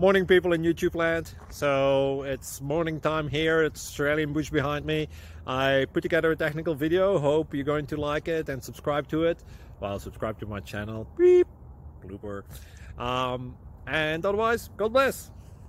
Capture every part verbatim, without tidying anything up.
Morning, people in YouTube land. So it's morning time here. It's Australian bush behind me. I put together a technical video. Hope you're going to like it and subscribe to it. Well, subscribe to my channel. Beep. Blooper. Um, and otherwise, God bless.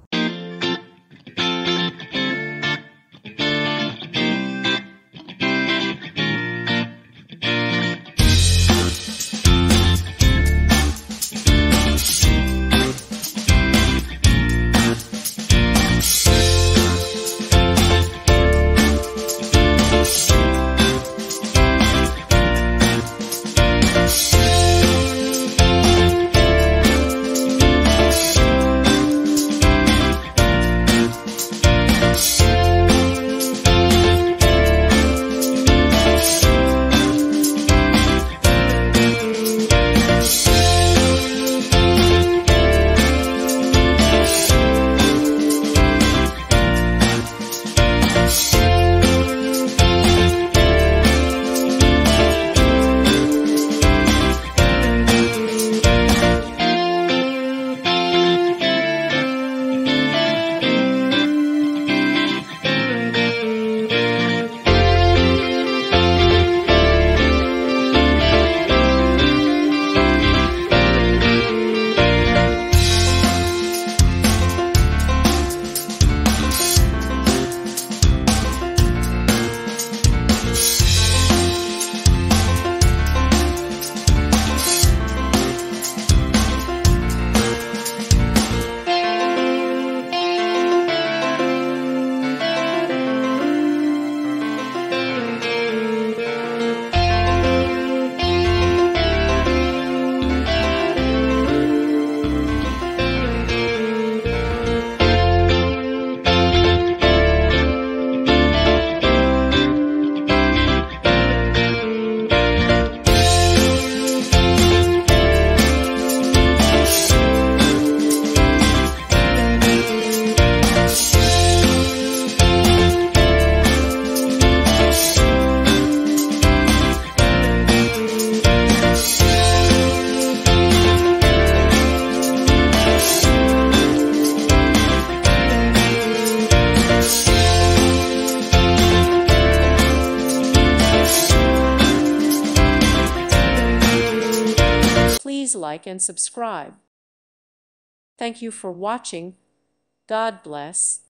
Please like and subscribe. Thank you for watching. God bless.